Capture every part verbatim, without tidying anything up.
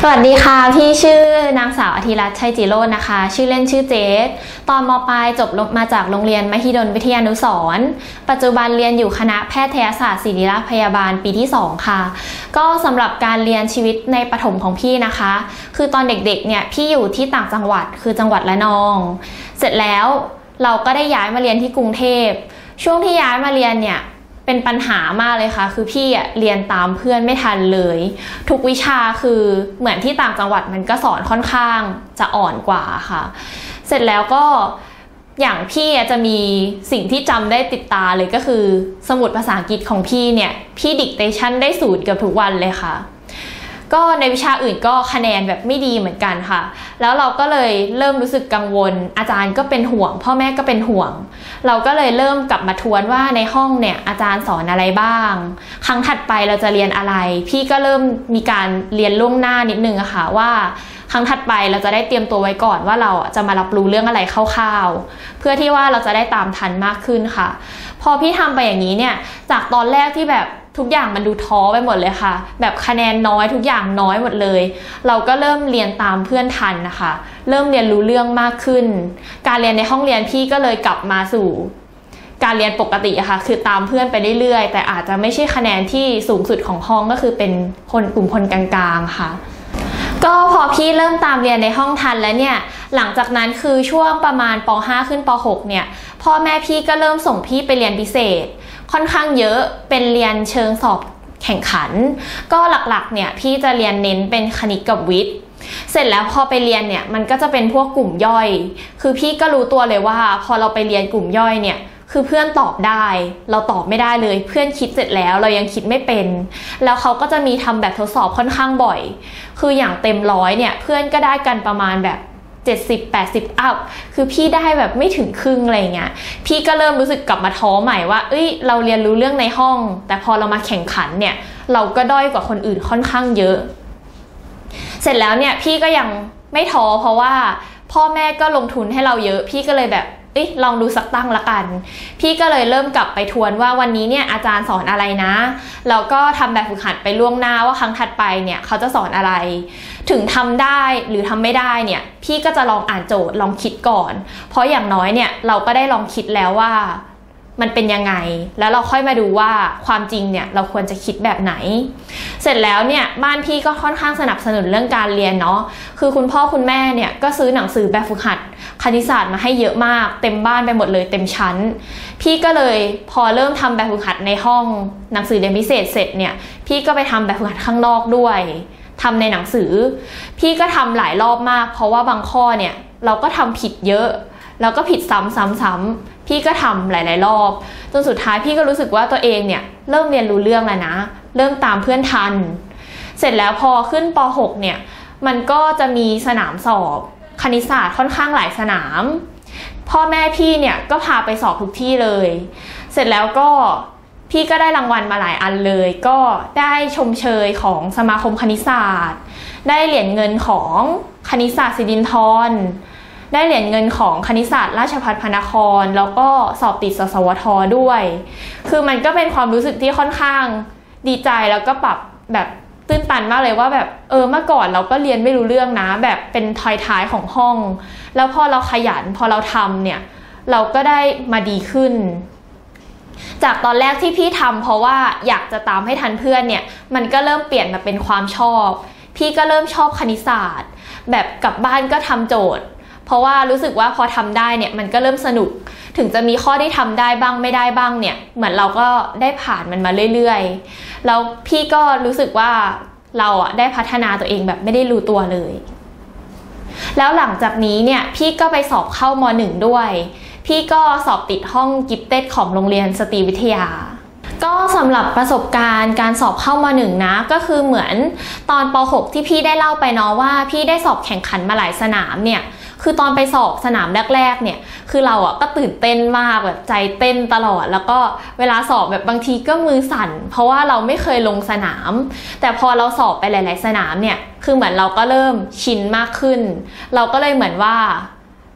วัสดีค่ะพี่ชื่อนางสาวอธิรัตน์ชัยจิโรจน์นะคะชื่อเล่นชื่อเจสตอนม.ปลายจบมาจากโรงเรียนมหิดลวิทยานุสรณ์ปัจจุบันเรียนอยู่คณะแพทยศาสตร์ศิริราชพยาบาลปีที่สองค่ะก็สำหรับการเรียนชีวิตในประถมของพี่นะคะคือตอนเด็กๆเนี่ยพี่อยู่ที่ต่างจังหวัดคือจังหวัดระนองเสร็จแล้วเราก็ได้ย้ายมาเรียนที่กรุงเทพช่วงที่ย้ายมาเรียนเนี่ยเป็นปัญหามากเลยค่ะคือพี่อ่ะเรียนตามเพื่อนไม่ทันเลยทุกวิชาคือเหมือนที่ต่างจังหวัดมันก็สอนค่อนข้างจะอ่อนกว่าค่ะเสร็จแล้วก็อย่างพี่จะมีสิ่งที่จำได้ติดตาเลยก็คือสมุดภาษาอังกฤษของพี่เนี่ยพี่ดิกเตชันได้ศูนย์เกือบทุกวันเลยค่ะก็ในวิชาอื่นก็คะแนนแบบไม่ดีเหมือนกันค่ะแล้วเราก็เลยเริ่มรู้สึกกังวลอาจารย์ก็เป็นห่วงพ่อแม่ก็เป็นห่วงเราก็เลยเริ่มกลับมาทวนว่าในห้องเนี่ยอาจารย์สอนอะไรบ้างครั้งถัดไปเราจะเรียนอะไรพี่ก็เริ่มมีการเรียนล่วงหน้านิดนึงอะค่ะว่าครั้งถัดไปเราจะได้เตรียมตัวไว้ก่อนว่าเราจะมารับรู้เรื่องอะไรคร่าวๆเพื่อที่ว่าเราจะได้ตามทันมากขึ้นค่ะพอพี่ทำไปอย่างนี้เนี่ยจากตอนแรกที่แบบทุกอย่างมันดูท้อไปหมดเลยค่ะแบบคะแนนน้อยทุกอย่างน้อยหมดเลยเราก็เริ่มเรียนตามเพื่อนทันนะคะเริ่มเรียนรู้เรื่องมากขึ้นการเรียนในห้องเรียนพี่ก็เลยกลับมาสู่การเรียนปกติอะค่ะคือตามเพื่อนไปเรื่อยๆแต่อาจจะไม่ใช่คะแนนที่สูงสุดของห้องก็คือเป็นคนกลุ่มคนกลางๆค่ะก็พอพี่เริ่มตามเรียนในห้องทันแล้วเนี่ยหลังจากนั้นคือช่วงประมาณป.ห้า ขึ้นป.หก เนี่ยพ่อแม่พี่ก็เริ่มส่งพี่ไปเรียนพิเศษค่อนข้างเยอะเป็นเรียนเชิงสอบแข่งขันก็หลักๆเนี่ยพี่จะเรียนเน้นเป็นคณิตกับวิทย์เสร็จแล้วพอไปเรียนเนี่ยมันก็จะเป็นพวกกลุ่มย่อยคือพี่ก็รู้ตัวเลยว่าพอเราไปเรียนกลุ่มย่อยเนี่ยคือเพื่อนตอบได้เราตอบไม่ได้เลยเพื่อนคิดเสร็จแล้วเรายังคิดไม่เป็นแล้วเขาก็จะมีทำแบบทดสอบค่อนข้างบ่อยคืออย่างเต็มร้อยเนี่ยเพื่อนก็ได้กันประมาณแบบเจ็ดสิบ แปดสิบ อัพคือพี่ได้แบบไม่ถึงครึ่งอะไรเงี้ยพี่ก็เริ่มรู้สึกกลับมาท้อใหม่ว่าเอ้ยเราเรียนรู้เรื่องในห้องแต่พอเรามาแข่งขันเนี่ยเราก็ด้อยกว่าคนอื่นค่อนข้างเยอะเสร็จแล้วเนี่ยพี่ก็ยังไม่ท้อเพราะว่าพ่อแม่ก็ลงทุนให้เราเยอะพี่ก็เลยแบบเอ้ยลองดูสักตั้งละกันพี่ก็เลยเริ่มกลับไปทวนว่าวันนี้เนี่ยอาจารย์สอนอะไรนะแล้วก็ทำแบบฝึกหัดไปล่วงหน้าว่าครั้งถัดไปเนี่ยเขาจะสอนอะไรถึงทำได้หรือทำไม่ได้เนี่ยพี่ก็จะลองอ่านโจทย์ลองคิดก่อนเพราะอย่างน้อยเนี่ยเราก็ได้ลองคิดแล้วว่ามันเป็นยังไงแล้วเราค่อยมาดูว่าความจริงเนี่ยเราควรจะคิดแบบไหนเสร็จแล้วเนี่ยบ้านพี่ก็ค่อนข้างสนับสนุนเรื่องการเรียนเนาะคือคุณพ่อคุณแม่เนี่ยก็ซื้อหนังสือแบบฝึกหัดคณิตศาสตร์มาให้เยอะมากเต็มบ้านไปหมดเลยเต็มชั้นพี่ก็เลยพอเริ่มทำแบบฝึกหัดในห้องหนังสือเรียนพิเศษเสร็จเนี่ยพี่ก็ไปทำแบบฝึกหัดข้างนอกด้วยทำในหนังสือพี่ก็ทำหลายรอบมากเพราะว่าบางข้อเนี่ยเราก็ทำผิดเยอะแล้วก็ผิดซ้ำๆๆพี่ก็ทำหลายๆรอบจนสุดท้ายพี่ก็รู้สึกว่าตัวเองเนี่ยเริ่มเรียนรู้เรื่องแล้วนะเริ่มตามเพื่อนทันเสร็จแล้วพอขึ้นป.หก เนี่ยมันก็จะมีสนามสอบคณิตศาสตร์ค่อนข้างหลายสนามพ่อแม่พี่เนี่ยก็พาไปสอบทุกที่เลยเสร็จแล้วก็พี่ก็ได้รางวัลมาหลายอันเลยก็ได้ชมเชยของสมาคมคณิตศาสตร์ได้เหรียญเงินของคณิตศาสตร์ศิรินธรได้เหรียญเงินของคณิตศาสตร์ราชภัฏพระนครแล้วก็สอบติดสสวทด้วยคือมันก็เป็นความรู้สึกที่ค่อนข้างดีใจแล้วก็ปรับแบบตื้นตันมากเลยว่าแบบเออเมื่อก่อนเราก็เรียนไม่รู้เรื่องนะแบบเป็นท้ายๆของห้องแล้วพอเราขยันพอเราทำเนี่ยเราก็ได้มาดีขึ้นจากตอนแรกที่พี่ทำเพราะว่าอยากจะตามให้ทันเพื่อนเนี่ยมันก็เริ่มเปลี่ยนมาเป็นความชอบพี่ก็เริ่มชอบคณิตศาสตร์แบบกลับบ้านก็ทำโจทย์เพราะว่ารู้สึกว่าพอทำได้เนี่ยมันก็เริ่มสนุกถึงจะมีข้อที่ทำได้บ้างไม่ได้บ้างเนี่ยเหมือนเราก็ได้ผ่านมันมาเรื่อยๆแล้วพี่ก็รู้สึกว่าเราอ่ะได้พัฒนาตัวเองแบบไม่ได้รู้ตัวเลยแล้วหลังจากนี้เนี่ยพี่ก็ไปสอบเข้าม หนึ่ง ด้วยพี่ก็สอบติดห้องกิฟเต็ดของโรงเรียนสตรีวิทยาก็สำหรับประสบการณ์การสอบเข้าม หนึ่ง นะก็คือเหมือนตอนป.หก ที่พี่ได้เล่าไปเนาะว่าพี่ได้สอบแข่งขันมาหลายสนามเนี่ยคือตอนไปสอบสนามแรกๆเนี่ยคือเราอ่ะก็ตื่นเต้นมากแบบใจเต้นตลอดแล้วก็เวลาสอบแบบบางทีก็มือสั่นเพราะว่าเราไม่เคยลงสนามแต่พอเราสอบไปหลายๆสนามเนี่ยคือเหมือนเราก็เริ่มชินมากขึ้นเราก็เลยเหมือนว่า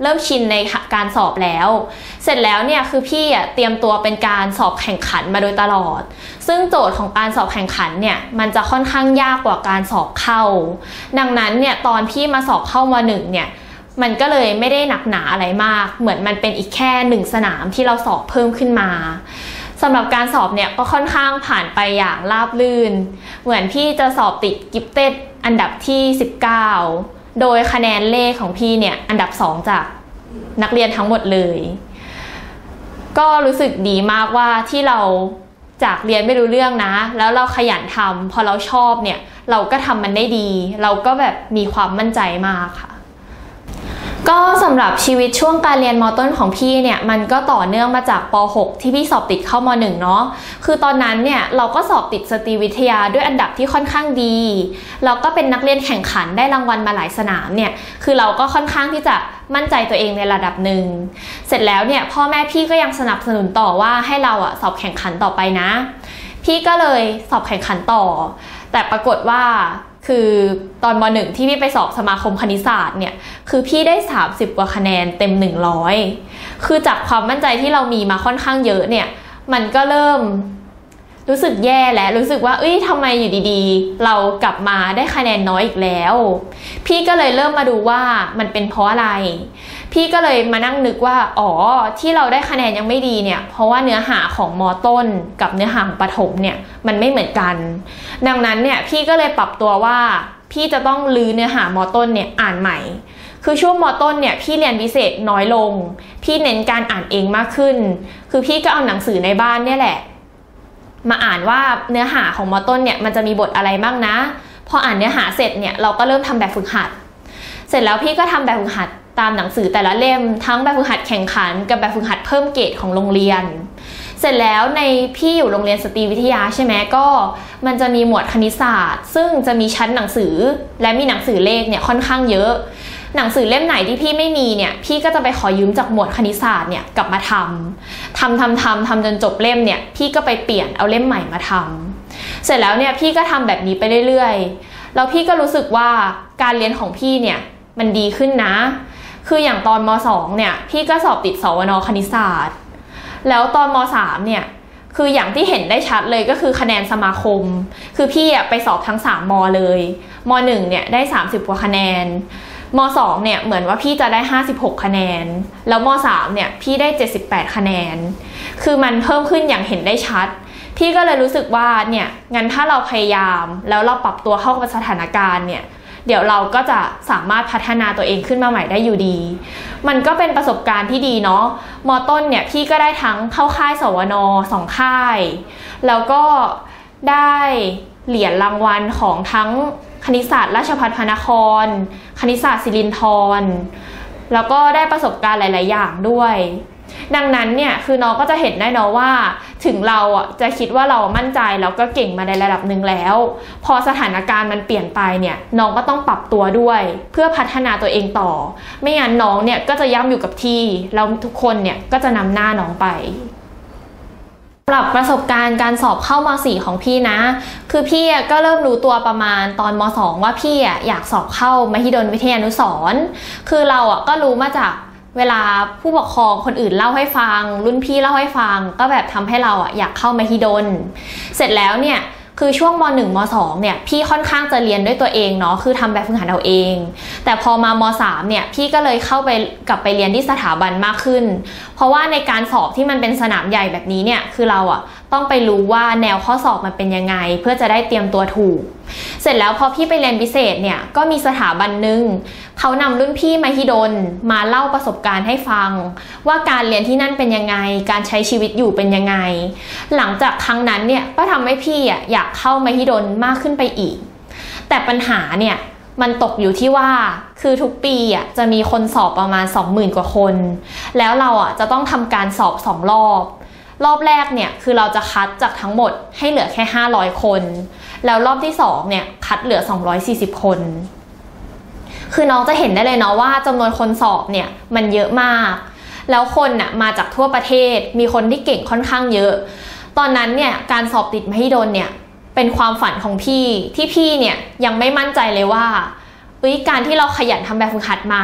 เริ่มชินในการสอบแล้วเสร็จแล้วเนี่ยคือพี่อ่ะเตรียมตัวเป็นการสอบแข่งขันมาโดยตลอดซึ่งโจทย์ของการสอบแข่งขันเนี่ยมันจะค่อนข้างยากกว่าการสอบเข้าดังนั้นเนี่ยตอนพี่มาสอบเข้ามหนึ่งเนี่ยมันก็เลยไม่ได้หนักหนาอะไรมากเหมือนมันเป็นอีกแค่หนึ่งสนามที่เราสอบเพิ่มขึ้นมาสำหรับการสอบเนี่ยก็ค่อนข้างผ่านไปอย่างราบรื่นเหมือนพี่จะสอบติดกิฟเต็ดอันดับที่สิบเก้าโดยคะแนนเลขของพี่เนี่ยอันดับสองจากนักเรียนทั้งหมดเลยก็รู้สึกดีมากว่าที่เราจากเรียนไม่รู้เรื่องนะแล้วเราขยันทำพอเราชอบเนี่ยเราก็ทำมันได้ดีเราก็แบบมีความมั่นใจมากค่ะก็สำหรับชีวิตช่วงการเรียนม.ต้นของพี่เนี่ยมันก็ต่อเนื่องมาจากป.หก ที่พี่สอบติดเข้าม หนึ่ง เนาะคือตอนนั้นเนี่ยเราก็สอบติดสตรีวิทยาด้วยอันดับที่ค่อนข้างดีเราก็เป็นนักเรียนแข่งขันได้รางวัลมาหลายสนามเนี่ยคือเราก็ค่อนข้างที่จะมั่นใจตัวเองในระดับหนึ่งเสร็จแล้วเนี่ยพ่อแม่พี่ก็ยังสนับสนุนต่อว่าให้เราอะสอบแข่งขันต่อไปนะพี่ก็เลยสอบแข่งขันต่อแต่ปรากฏว่าคือตอนม.หนึ่ง ที่พี่ไปสอบสมาคมคณิตศาสตร์เนี่ยคือพี่ได้สามสิบกว่าคะแนนเต็มหนึ่งร้อยคือจากความมั่นใจที่เรามีมาค่อนข้างเยอะเนี่ยมันก็เริ่มรู้สึกแย่และรู้สึกว่าเอ้ยทำไมอยู่ดีๆเรากลับมาได้คะแนนน้อยอีกแล้วพี่ก็เลยเริ่มมาดูว่ามันเป็นเพราะอะไรพี่ก็เลยมานั่งนึกว่าอ๋อที่เราได้คะแนนยังไม่ดีเนี่ยเพราะว่าเนื้อหาของม.ต้นกับเนื้อหาของประถมเนี่ยมันไม่เหมือนกันดังนั้นเนี่ยพี่ก็เลยปรับตัวว่าพี่จะต้องรื้อเนื้อหาม.ต้นเนี่ยอ่านใหม่คือช่วงม.ต้นเนี่ยพี่เรียนพิเศษน้อยลงพี่เน้นการอ่านเองมากขึ้นคือพี่ก็เอาหนังสือในบ้านเนี่ยแหละมาอ่านว่าเนื้อหาของม.ต้นเนี่ยมันจะมีบทอะไรบ้างนะพออ่านเนื้อหาเสร็จเนี่ยเราก็เริ่มทำแบบฝึกหัดเสร็จแล้วพี่ก็ทำแบบฝึกหัดตามหนังสือแต่ละเล่มทั้งแบบฝึกหัดแข่งขันกับแบบฝึกหัดเพิ่มเกรดของโรงเรียนเสร็จแล้วในพี่อยู่โรงเรียนสตรีวิทยาใช่ไหมก็มันจะมีหมวดคณิตศาสตร์ซึ่งจะมีชั้นหนังสือและมีหนังสือเลขเนี่ยค่อนข้างเยอะหนังสือเล่มไหนที่พี่ไม่มีเนี่ยพี่ก็จะไปขอยืมจากหมวดคณิตศาสตร์เนี่ยกลับมาทำทำทำทำทำจนจบเล่มเนี่ยพี่ก็ไปเปลี่ยนเอาเล่มใหม่มาทำเสร็จแล้วเนี่ยพี่ก็ทำแบบนี้ไปเรื่อยๆแล้วพี่ก็รู้สึกว่าการเรียนของพี่เนี่ยมันดีขึ้นนะคืออย่างตอนม.สอง เนี่ยพี่ก็สอบติดสวน.คณิตศาสตร์แล้วตอนม.สาม เนี่ยคืออย่างที่เห็นได้ชัดเลยก็คือคะแนนสมาคมคือพี่อะไปสอบทั้งสามม.เลยม.หนึ่ง เนี่ยได้สามสิบกว่าคะแนนม.สอง เนี่ยเหมือนว่าพี่จะได้ห้าสิบหกคะแนนแล้วม.สาม เนี่ยพี่ได้เจ็ดสิบแปดคะแนนคือมันเพิ่มขึ้นอย่างเห็นได้ชัดพี่ก็เลยรู้สึกว่าเนี่ยงั้นถ้าเราพยายามแล้วเราปรับตัวเข้ากับสถานการณ์เนี่ยเดี๋ยวเราก็จะสามารถพัฒนาตัวเองขึ้นมาใหม่ได้อยู่ดีมันก็เป็นประสบการณ์ที่ดีเนาะม.ต้นเนี่ยพี่ก็ได้ทั้งเข้าค่ายสวน.สองค่ายแล้วก็ได้เหรียญรางวัลของทั้งคณิตศาสตร์ราชภัฏพระนครคณิตศาสตร์ศิรินธรแล้วก็ได้ประสบการณ์หลายๆอย่างด้วยดังนั้นเนี่ยคือน้องก็จะเห็นได้เนาะว่าถึงเราอ่ะจะคิดว่าเรามั่นใจแล้วก็เก่งมาในระดับหนึ่งแล้วพอสถานการณ์มันเปลี่ยนไปเนี่ยน้องก็ต้องปรับตัวด้วยเพื่อพัฒนาตัวเองต่อไม่งั้นน้องเนี่ยก็จะย่ำอยู่กับที่แล้วทุกคนเนี่ยก็จะนำหน้าน้องไปสำหรับประสบการณ์การสอบเข้าม.สี่ ของพี่นะคือพี่ก็เริ่มรู้ตัวประมาณตอนม.สอง ว่าพี่อยากสอบเข้ามหิดลวิทยานุสรณ์คือเราอ่ะก็รู้มาจากเวลาผู้ปกครองคนอื่นเล่าให้ฟังรุ่นพี่เล่าให้ฟังก็แบบทำให้เราอ่ะอยากเข้ามหิดลเสร็จแล้วเนี่ยคือช่วงม.หนึ่ง ม.สอง เนี่ยพี่ค่อนข้างจะเรียนด้วยตัวเองเนาะคือทำแบบฝึกหัดเอาเองแต่พอมาม.สาม เนี่ยพี่ก็เลยเข้าไปกลับไปเรียนที่สถาบันมากขึ้นเพราะว่าในการสอบที่มันเป็นสนามใหญ่แบบนี้เนี่ยคือเราอ่ะต้องไปรู้ว่าแนวข้อสอบมันเป็นยังไงเพื่อจะได้เตรียมตัวถูกเสร็จแล้วพอพี่ไปเรียนพิเศษเนี่ยก็มีสถาบันหนึ่งเขานำรุ่นพี่มหิดลมาเล่าประสบการณ์ให้ฟังว่าการเรียนที่นั่นเป็นยังไงการใช้ชีวิตอยู่เป็นยังไงหลังจากครั้งนั้นเนี่ยก็ทำให้พี่อ่ะอยากเข้ามหิดลมากขึ้นไปอีกแต่ปัญหาเนี่ยมันตกอยู่ที่ว่าคือทุกปีอ่ะจะมีคนสอบประมาณ สองหมื่น กว่าคนแล้วเราอ่ะจะต้องทำการสอบสองรอบรอบแรกเนี่ยคือเราจะคัดจากทั้งหมดให้เหลือแค่ห้าร้อยคนแล้วรอบที่สองเนี่ยคัดเหลือสองร้อยสี่สิบคนคือน้องจะเห็นได้เลยเนาะว่าจำนวนคนสอบเนี่ยมันเยอะมากแล้วคนน่ะมาจากทั่วประเทศมีคนที่เก่งค่อนข้างเยอะตอนนั้นเนี่ยการสอบติดมหิดลเนี่ยเป็นความฝันของพี่ที่พี่เนี่ยยังไม่มั่นใจเลยว่าเอ้ยการที่เราขยันทำแบบฝึกหัดมาเนี่ย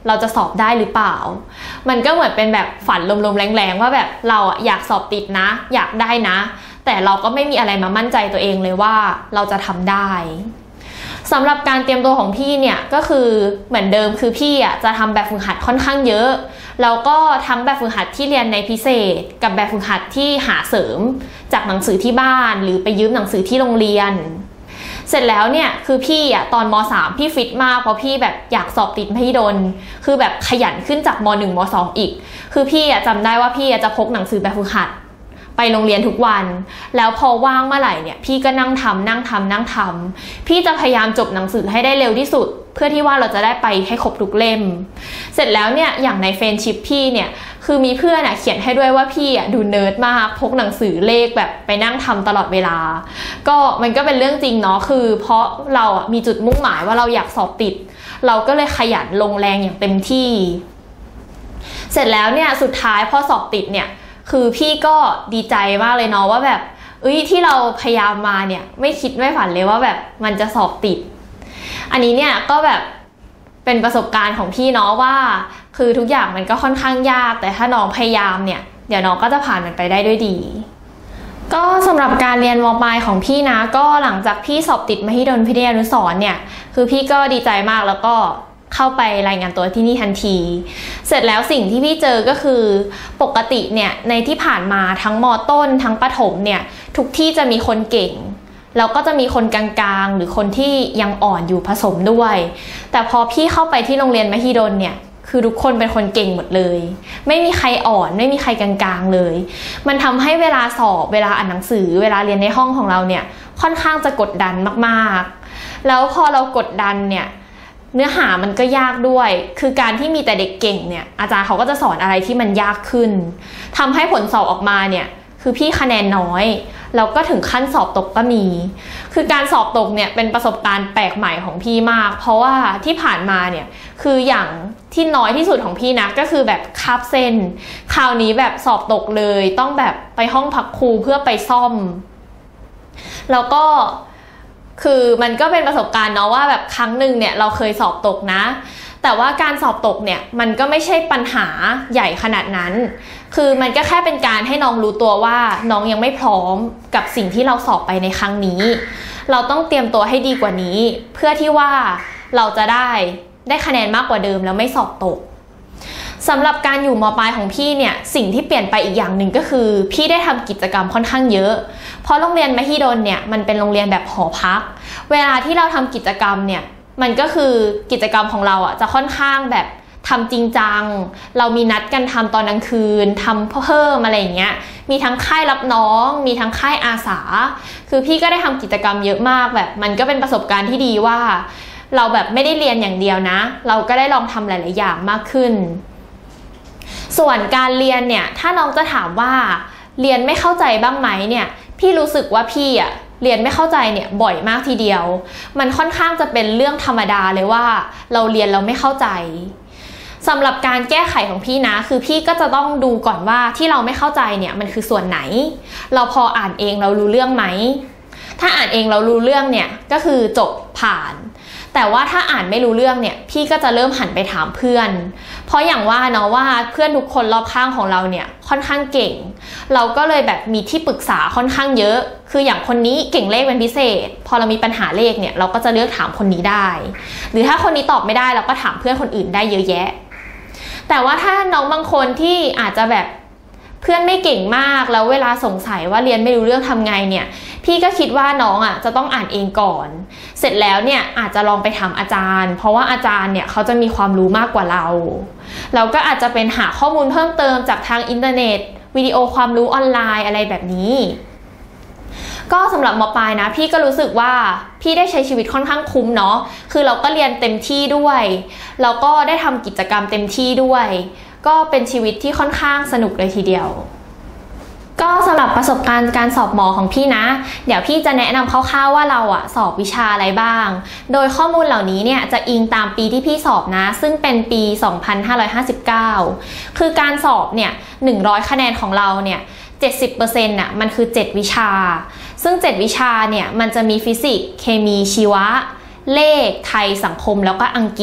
เราจะสอบได้หรือเปล่ามันก็เหมือนเป็นแบบฝันลมๆแรงๆว่าแบบเราอะอยากสอบติดนะอยากได้นะแต่เราก็ไม่มีอะไรมามั่นใจตัวเองเลยว่าเราจะทำได้สำหรับการเตรียมตัวของพี่เนี่ยก็คือเหมือนเดิมคือพี่อ่ะจะทำแบบฝึกหัดค่อนข้างเยอะแล้วก็ทั้งแบบฝึกหัดที่เรียนในพิเศษกับแบบฝึกหัดที่หาเสริมจากหนังสือที่บ้านหรือไปยืมหนังสือที่โรงเรียนเสร็จแล้วเนี่ยคือพี่อ่ะตอนม.สาม พี่ฟิตมากเพราะพี่แบบอยากสอบติดมหิดลคือแบบขยันขึ้นจากม.หนึ่ง ม.สอง อีกคือพี่อ่ะจำได้ว่าพี่อ่ะจะพกหนังสือแบบฝึกหัดไปโรงเรียนทุกวันแล้วพอว่างเมื่อไหร่เนี่ยพี่ก็นั่งทำนั่งทำนั่งทำพี่จะพยายามจบหนังสือให้ได้เร็วที่สุดเพื่อที่ว่าเราจะได้ไปให้ครบทุกเล่มเสร็จแล้วเนี่ยอย่างในเฟรนด์ชิพพี่เนี่ยคือมีเพื่อนอ่ะเขียนให้ด้วยว่าพี่อ่ะดูเนิร์ดมากพกหนังสือเลขแบบไปนั่งทำตลอดเวลาก็มันก็เป็นเรื่องจริงเนาะคือเพราะเราอ่ะมีจุดมุ่งหมายว่าเราอยากสอบติดเราก็เลยขยันลงแรงอย่างเต็มที่เสร็จแล้วเนี่ยสุดท้ายพอสอบติดเนี่ยคือพี่ก็ดีใจมากเลยเนาะว่าแบบเอ้ยที่เราพยายามมาเนี่ยไม่คิดไม่ฝันเลยว่าแบบมันจะสอบติดอันนี้เนี่ยก็แบบเป็นประสบการณ์ของพี่เนาะว่าคือทุกอย่างมันก็ค่อนข้างยากแต่ถ้าน้องพยายามเนี่ยเดี๋ยวน้องก็จะผ่านมันไปได้ด้วยดีก็สำหรับการเรียนม.ปลายของพี่นะก็หลังจากพี่สอบติดมหิดลพิทยานุสรณ์เนี่ยคือพี่ก็ดีใจมากแล้วก็เข้าไปรายงานตัวที่นี่ทันทีเสร็จแล้วสิ่งที่พี่เจอก็คือปกติเนี่ยในที่ผ่านมาทั้งม.ต้นทั้งประถมเนี่ยทุกที่จะมีคนเก่งแล้วก็จะมีคนกลางๆหรือคนที่ยังอ่อนอยู่ผสมด้วยแต่พอพี่เข้าไปที่โรงเรียนมหิดลเนี่ยคือทุกคนเป็นคนเก่งหมดเลยไม่มีใครอ่อนไม่มีใครกลางๆเลยมันทำให้เวลาสอบเวลาอ่านหนังสือเวลาเรียนในห้องของเราเนี่ยค่อนข้างจะกดดันมากๆแล้วพอเรากดดันเนี่ยเนื้อหามันก็ยากด้วยคือการที่มีแต่เด็กเก่งเนี่ยอาจารย์เขาก็จะสอนอะไรที่มันยากขึ้นทำให้ผลสอบออกมาเนี่ยคือพี่คะแนนน้อยแล้วก็ถึงขั้นสอบตกก็มีคือการสอบตกเนี่ยเป็นประสบการณ์แปลกใหม่ของพี่มากเพราะว่าที่ผ่านมาเนี่ยคืออย่างที่น้อยที่สุดของพี่นะก็คือแบบคาบเส้นคราวนี้แบบสอบตกเลยต้องแบบไปห้องพักครูเพื่อไปซ่อมแล้วก็คือมันก็เป็นประสบการณ์เนาะว่าแบบครั้งหนึ่งเนี่ยเราเคยสอบตกนะแต่ว่าการสอบตกเนี่ยมันก็ไม่ใช่ปัญหาใหญ่ขนาดนั้นคือมันก็แค่เป็นการให้น้องรู้ตัวว่าน้องยังไม่พร้อมกับสิ่งที่เราสอบไปในครั้งนี้เราต้องเตรียมตัวให้ดีกว่านี้เพื่อที่ว่าเราจะได้ได้คะแนนมากกว่าเดิมแล้วไม่สอบตกสำหรับการอยู่ม.ปลายของพี่เนี่ยสิ่งที่เปลี่ยนไปอีกอย่างหนึ่งก็คือพี่ได้ทำกิจกรรมค่อนข้างเยอะเพราะโรงเรียนมหิดลเนี่ยมันเป็นโรงเรียนแบบหอพักเวลาที่เราทำกิจกรรมเนี่ยมันก็คือกิจกรรมของเราอ่ะจะค่อนข้างแบบทำจริงจังเรามีนัดกันทำตอนกลางคืนทำเพิ่มอะไรอย่างเงี้ยมีทั้งค่ายรับน้องมีทั้งค่ายอาสาคือพี่ก็ได้ทำกิจกรรมเยอะมากแบบมันก็เป็นประสบการณ์ที่ดีว่าเราแบบไม่ได้เรียนอย่างเดียวนะเราก็ได้ลองทำหลายๆอย่างมากขึ้นส่วนการเรียนเนี่ยถ้าน้องจะถามว่าเรียนไม่เข้าใจบ้างไหมเนี่ยพี่รู้สึกว่าพี่อ่ะเรียนไม่เข้าใจเนี่ยบ่อยมากทีเดียวมันค่อนข้างจะเป็นเรื่องธรรมดาเลยว่าเราเรียนเราไม่เข้าใจสำหรับการแก้ไขของพี่นะคือพี่ก็จะต้องดูก่อนว่าที่เราไม่เข้าใจเนี่ยมันคือส่วนไหนเราพออ่านเองเรารู้เรื่องไหมถ้าอ่านเองเรารู้เรื่องเนี่ยก็คือจบผ่านแต่ว่าถ้าอ่านไม่รู้เรื่องเนี่ยพี่ก็จะเริ่มหันไปถามเพื่อนเพราะอย่างว่าเนาะว่าเพื่อนทุกคนรอบข้างของเราเนี่ยค่อนข้างเก่งเราก็เลยแบบมีที่ปรึกษาค่อนข้างเยอะคืออย่างคนนี้เก่งเลขเป็นพิเศษพอเรามีปัญหาเลขเนี่ยเราก็จะเลือกถามคนนี้ได้หรือถ้าคนนี้ตอบไม่ได้เราก็ถามเพื่อนคนอื่นได้เยอะแยะแต่ว่าถ้าน้องบางคนที่อาจจะแบบเพื่อนไม่เก่งมากแล้วเวลาสงสัยว่าเรียนไม่รู้เรื่องทำไงเนี่ยพี่ก็คิดว่าน้องอ่ะจะต้องอ่านเองก่อนเสร็จแล้วเนี่ยอาจจะลองไปถามอาจารย์เพราะว่าอาจารย์เนี่ยเขาจะมีความรู้มากกว่าเราเราก็อาจจะเป็นหาข้อมูลเพิ่มเติมจากทางอินเทอร์เน็ตวิดีโอความรู้ออนไลน์อะไรแบบนี้ก็สำหรับม.ปลายนะพี่ก็รู้สึกว่าพี่ได้ใช้ชีวิตค่อนข้างคุ้มเนาะคือเราก็เรียนเต็มที่ด้วยแล้วก็ได้ทำกิจกรรมเต็มที่ด้วยก็เป็นชีวิตที่ค่อนข้างสนุกเลยทีเดียวก็สำหรับประสบการณ์การสอบหมอของพี่นะเดี๋ยวพี่จะแนะนำคร่าวๆว่าเราอะสอบวิชาอะไรบ้างโดยข้อมูลเหล่านี้เนี่ยจะอิงตามปีที่พี่สอบนะซึ่งเป็นปี สองพันห้าร้อยห้าสิบเก้า คือการสอบเนี่ยหนึ่งร้อยคะแนนของเราเนี่ย เจ็ดสิบเปอร์เซ็นต์ น่ะมันคือเจ็ดวิชาซึ่งเจ็ดวิชาเนี่ยมันจะมีฟิสิกส์เคมีชีวะเลขไทยสังคมแล้วก็อังกฤษ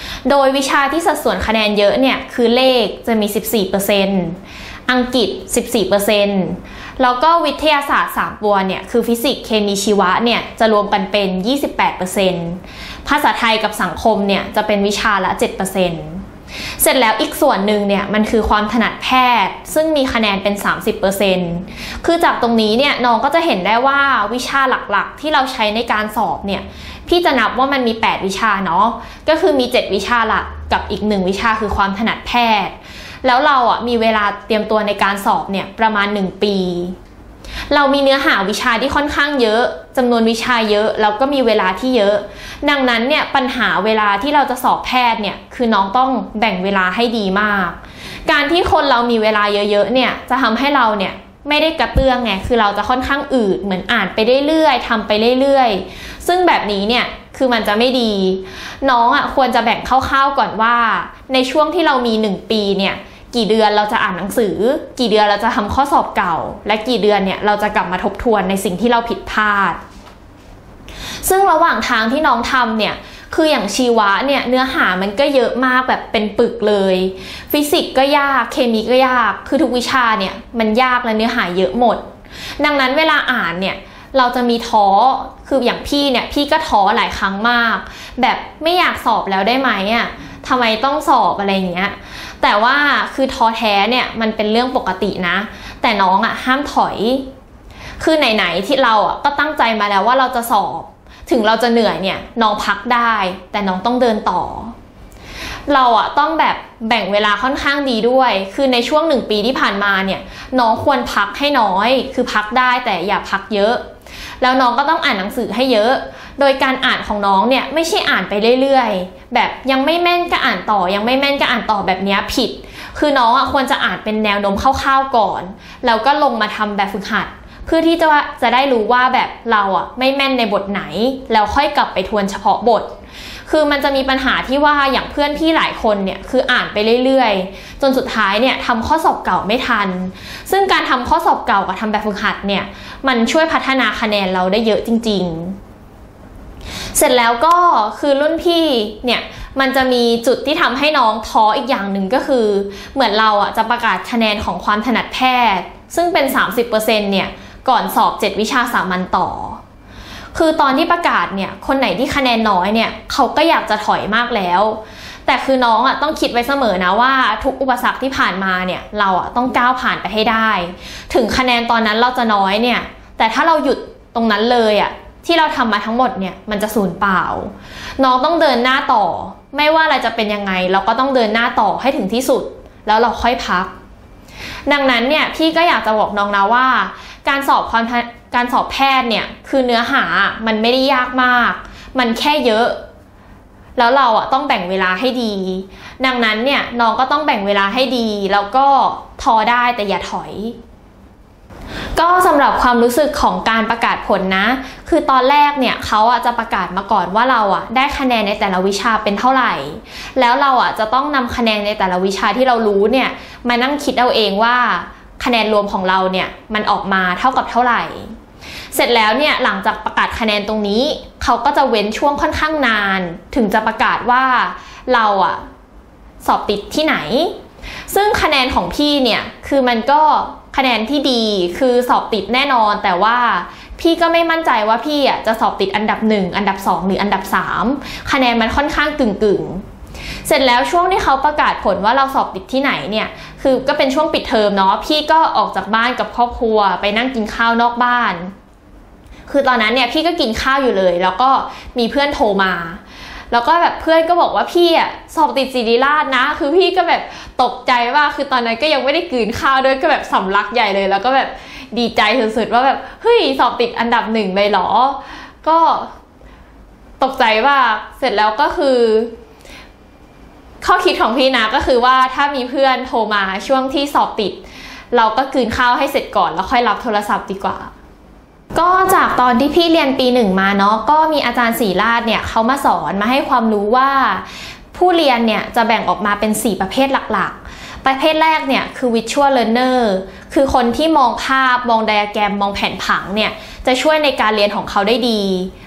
โดยวิชาที่สัดส่วนคะแนนเยอะเนี่ยคือเลขจะมี สิบสี่เปอร์เซ็นต์ อังกฤษ สิบสี่เปอร์เซ็นต์ แล้วก็วิทยาศาสตร์สามตัวเนี่ยคือฟิสิกส์เคมีชีวะเนี่ยจะรวมกันเป็น ยี่สิบแปดเปอร์เซ็นต์ ภาษาไทยกับสังคมเนี่ยจะเป็นวิชาละ เจ็ดเปอร์เซ็นต์ เสร็จแล้วอีกส่วนหนึ่งเนี่ยมันคือความถนัดแพทย์ซึ่งมีคะแนนเป็น สามสิบเปอร์เซ็นต์ คือจากตรงนี้เนี่ยน้องก็จะเห็นได้ว่าวิชาหลักๆที่เราใช้ในการสอบเนี่ยพี่จะนับว่ามันมีแปดวิชาเนาะก็คือมีเจ็ดวิชาหลักกับอีกหนึ่งวิชาคือความถนัดแพทย์แล้วเราอ่ะมีเวลาเตรียมตัวในการสอบเนี่ยประมาณหนึ่งปีเรามีเนื้อหาวิชาที่ค่อนข้างเยอะจำนวนวิชาเยอะแล้วก็มีเวลาที่เยอะดังนั้นเนี่ยปัญหาเวลาที่เราจะสอบแพทย์เนี่ยคือน้องต้องแบ่งเวลาให้ดีมากการที่คนเรามีเวลาเยอะๆเนี่ยจะทำให้เราเนี่ยไม่ได้กระเตื้องไงคือเราจะค่อนข้างอืดเหมือนอ่านไปเรื่อยๆทำไปเรื่อยๆซึ่งแบบนี้เนี่ยคือมันจะไม่ดีน้องอ่ะควรจะแบ่งคร่าวๆก่อนว่าในช่วงที่เรามีหนึ่งปีเนี่ยกี่เดือนเราจะอ่านหนังสือกี่เดือนเราจะทำข้อสอบเก่าและกี่เดือนเนี่ยเราจะกลับมาทบทวนในสิ่งที่เราผิดพลาดซึ่งระหว่างทางที่น้องทำเนี่ยคืออย่างชีวะเนี่ยเนื้อหามันก็เยอะมากแบบเป็นปึกเลยฟิสิกส์ก็ยากเคมีก็ยากคือทุกวิชาเนี่ยมันยากและเนื้อหาเยอะหมดดังนั้นเวลาอ่านเนี่ยเราจะมีท้อคืออย่างพี่เนี่ยพี่ก็ท้อหลายครั้งมากแบบไม่อยากสอบแล้วได้ไหมอ่ะทำไมต้องสอบอะไรอย่างเงี้ยแต่ว่าคือท้อแท้เนี่ยมันเป็นเรื่องปกตินะแต่น้องอ่ะห้ามถอยคือไหนๆที่เราอ่ะก็ตั้งใจมาแล้วว่าเราจะสอบถึงเราจะเหนื่อยเนี่ยน้องพักได้แต่น้องต้องเดินต่อเราอ่ะต้องแบบแบ่งเวลาค่อนข้างดีด้วยคือในช่วงหนึ่งปีที่ผ่านมาเนี่ยน้องควรพักให้น้อยคือพักได้แต่อย่าพักเยอะแล้วน้องก็ต้องอ่านหนังสือให้เยอะโดยการอ่านของน้องเนี่ยไม่ใช่อ่านไปเรื่อยๆแบบยังไม่แม่นก็อ่านต่อยังไม่แม่นก็อ่านต่อแบบนี้ผิดคือน้องอ่ะควรจะอ่านเป็นแนวโน้มคร่าวๆก่อนแล้วก็ลงมาทำแบบฝึกหัดเพื่อที่จะจะได้รู้ว่าแบบเราอ่ะไม่แม่นในบทไหนแล้วค่อยกลับไปทวนเฉพาะบทคือมันจะมีปัญหาที่ว่าอย่างเพื่อนพี่หลายคนเนี่ยคืออ่านไปเรื่อยๆจนสุดท้ายเนี่ยทำข้อสอบเก่าไม่ทันซึ่งการทำข้อสอบเก่ากับทำแบบฝึกหัดเนี่ยมันช่วยพัฒนาคะแนนเราได้เยอะจริงๆเสร็จแล้วก็คือรุ่นพี่เนี่ยมันจะมีจุดที่ทำให้น้องท้ออีกอย่างหนึ่งก็คือเหมือนเราอ่ะจะประกาศคะแนนของความถนัดแพทย์ซึ่งเป็น สามสิบเปอร์เซ็นต์ เนี่ยก่อนสอบเจ็ดวิชาสามัญต่อคือตอนที่ประกาศเนี่ยคนไหนที่คะแนนน้อยเนี่ยเขาก็อยากจะถอยมากแล้วแต่คือน้องอ่ะต้องคิดไว้เสมอนะว่าทุกอุปสรรคที่ผ่านมาเนี่ยเราอ่ะต้องก้าวผ่านไปให้ได้ถึงคะแนนตอนนั้นเราจะน้อยเนี่ยแต่ถ้าเราหยุดตรงนั้นเลยอ่ะที่เราทำมาทั้งหมดเนี่ยมันจะสูญเปล่าน้องต้องเดินหน้าต่อไม่ว่าอะไรจะเป็นยังไงเราก็ต้องเดินหน้าต่อให้ถึงที่สุดแล้วเราค่อยพักดังนั้นเนี่ยพี่ก็อยากจะบอกน้องนะว่าการสอบความการสอบแพทย์เนี่ยคือเนื้อหามันไม่ได้ยากมากมันแค่เยอะแล้วเราอ่ะต้องแบ่งเวลาให้ดีดังนั้นเนี่ยน้องก็ต้องแบ่งเวลาให้ดีแล้วก็ท้อได้แต่อย่าถอยก็สำหรับความรู้สึกของการประกาศผลนะคือตอนแรกเนี่ยเขาอ่ะจะประกาศมาก่อนว่าเราอ่ะได้คะแนนในแต่ละวิชาเป็นเท่าไหร่แล้วเราอ่ะจะต้องนำคะแนนในแต่ละวิชาที่เรารู้เนี่ยมานั่งคิดเอาเองว่าคะแนนรวมของเราเนี่ยมันออกมาเท่ากับเท่าไหร่เสร็จแล้วเนี่ยหลังจากประกาศคะแนนตรงนี้เขาก็จะเว้นช่วงค่อนข้างนานถึงจะประกาศว่าเราอะสอบติดที่ไหนซึ่งคะแนนของพี่เนี่ยคือมันก็คะแนนที่ดีคือสอบติดแน่นอนแต่ว่าพี่ก็ไม่มั่นใจว่าพี่อะจะสอบติดอันดับหนึ่งอันดับสองหรืออันดับสามคะแนนมันค่อนข้างกึ่งกึ่งเสร็จแล้วช่วงที่เขาประกาศผลว่าเราสอบติดที่ไหนเนี่ยคือก็เป็นช่วงปิดเทอมเนาะพี่ก็ออกจากบ้านกับครอบครัวไปนั่งกินข้าวนอกบ้านคือตอนนั้นเนี่ยพี่ก็กินข้าวอยู่เลยแล้วก็มีเพื่อนโทรมาแล้วก็แบบเพื่อนก็บอกว่าพี่อ่ะสอบติดศิริราชนะคือพี่ก็แบบตกใจว่าคือตอนนั้นก็ยังไม่ได้กลืนข้าวด้วยก็แบบสำลักใหญ่เลยแล้วก็แบบดีใจสุดๆว่าแบบเฮ้ยสอบติดอันดับหนึ่งเลยเหรอก็ตกใจว่าเสร็จแล้วก็คือข้อคิดของพี่นะก็คือว่าถ้ามีเพื่อนโทรมาช่วงที่สอบติดเราก็กลืนข้าวให้เสร็จก่อนแล้วค่อยรับโทรศัพท์ดีกว่าก็จากตอนที่พี่เรียนปีหนึ่งมาเนาะก็มีอาจารย์ศรีราชเนี่ยเขามาสอนมาให้ความรู้ว่าผู้เรียนเนี่ยจะแบ่งออกมาเป็นสี่ประเภทหลักๆประเภทแรกเนี่ยคือ visual learner คือคนที่มองภาพมองไดอะแกรมมองแผนผังเนี่ยจะช่วยในการเรียนของเขาได้ดี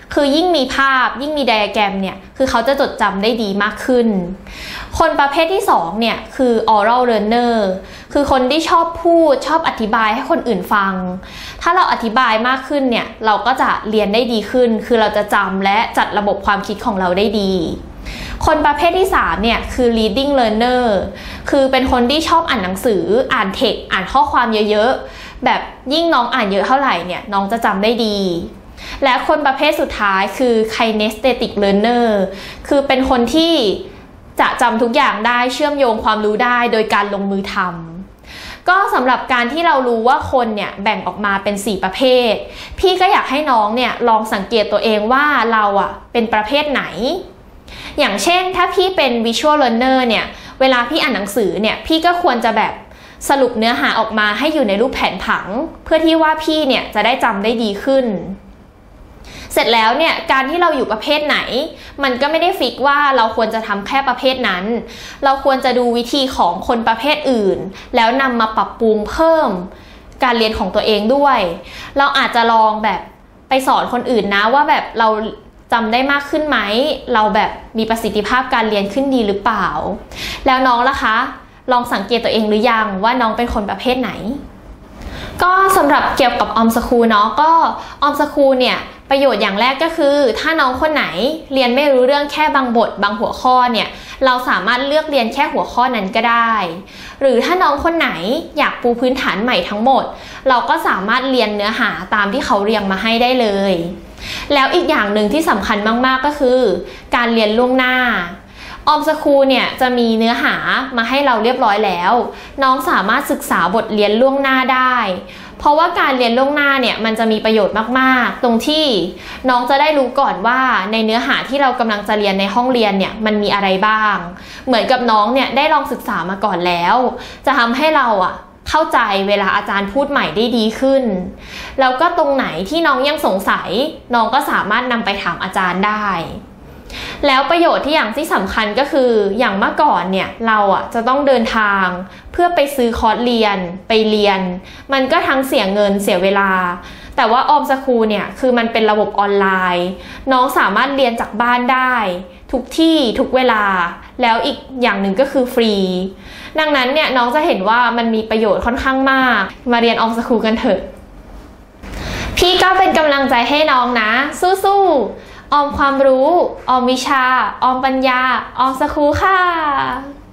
คือยิ่งมีภาพยิ่งมีไดอะแกรมเนี่ยคือเขาจะจดจำได้ดีมากขึ้นคนประเภทที่สองเนี่ยคือ oral learner คือคนที่ชอบพูดชอบอธิบายให้คนอื่นฟังถ้าเราอธิบายมากขึ้นเนี่ยเราก็จะเรียนได้ดีขึ้นคือเราจะจำและจัดระบบความคิดของเราได้ดีคนประเภทที่สามเนี่ยคือ reading learner คือเป็นคนที่ชอบอ่านหนังสืออ่านเทคอ่านข้อความเยอะๆแบบยิ่งน้องอ่านเยอะเท่าไหร่เนี่ยน้องจะจำได้ดีและคนประเภทสุดท้ายคือ kinesthetic learner คือเป็นคนที่จะจำทุกอย่างได้เชื่อมโยงความรู้ได้โดยการลงมือทำก็สำหรับการที่เรารู้ว่าคนเนี่ยแบ่งออกมาเป็นสี่ประเภทพี่ก็อยากให้น้องเนี่ยลองสังเกตตัวเองว่าเราอ่ะเป็นประเภทไหนอย่างเช่นถ้าพี่เป็น visual learner เนี่ยเวลาพี่อ่านหนังสือเนี่ยพี่ก็ควรจะแบบสรุปเนื้อหาออกมาให้อยู่ในรูปแผนผังเพื่อที่ว่าพี่เนี่ยจะได้จำได้ดีขึ้นเสร็จแล้วเนี่ยการที่เราอยู่ประเภทไหนมันก็ไม่ได้ฟิกว่าเราควรจะทำแค่ประเภทนั้นเราควรจะดูวิธีของคนประเภทอื่นแล้วนำมาปรับปรุงเพิ่มการเรียนของตัวเองด้วยเราอาจจะลองแบบไปสอนคนอื่นนะว่าแบบเราจำได้มากขึ้นไหมเราแบบมีประสิทธิภาพการเรียนขึ้นดีหรือเปล่าแล้วน้องล่ะคะลองสังเกตตัวเองหรือยังว่าน้องเป็นคนประเภทไหนก็สำหรับเกี่ยวกับออมสคูลเนาะก็ออมสคูลเนี่ยประโยชน์อย่างแรกก็คือถ้าน้องคนไหนเรียนไม่รู้เรื่องแค่บางบทบางหัวข้อเนี่ยเราสามารถเลือกเรียนแค่หัวข้อนั้นก็ได้หรือถ้าน้องคนไหนอยากปูพื้นฐานใหม่ทั้งหมดเราก็สามารถเรียนเนื้อหาตามที่เขาเรียงมาให้ได้เลยแล้วอีกอย่างหนึ่งที่สำคัญมากๆก็คือการเรียนล่วงหน้าออมสคูลเนี่ยจะมีเนื้อหามาให้เราเรียบร้อยแล้วน้องสามารถศึกษาบทเรียนล่วงหน้าได้เพราะว่าการเรียนล่วงหน้าเนี่ยมันจะมีประโยชน์มากๆตรงที่น้องจะได้รู้ก่อนว่าในเนื้อหาที่เรากำลังจะเรียนในห้องเรียนเนี่ยมันมีอะไรบ้างเหมือนกับน้องเนี่ยได้ลองศึกษามาก่อนแล้วจะทำให้เราอะเข้าใจเวลาอาจารย์พูดใหม่ได้ดีขึ้นแล้วก็ตรงไหนที่น้องยังสงสัยน้องก็สามารถนำไปถามอาจารย์ได้แล้วประโยชน์ที่อย่างที่สำคัญก็คืออย่างเมื่อก่อนเนี่ยเราอ่ะจะต้องเดินทางเพื่อไปซื้อคอร์สเรียนไปเรียนมันก็ทั้งเสียเงินเสียเวลาแต่ว่าออมสคูลเนี่ยคือมันเป็นระบบออนไลน์น้องสามารถเรียนจากบ้านได้ทุกที่ทุกเวลาแล้วอีกอย่างหนึ่งก็คือฟรีดังนั้นเนี่ยน้องจะเห็นว่ามันมีประโยชน์ค่อนข้างมากมาเรียนออมสคูลกันเถอะพี่ก็เป็นกำลังใจให้น้องนะสู้ๆออมความรู้ออมวิชาออมปัญญาออมสคูลค่ะ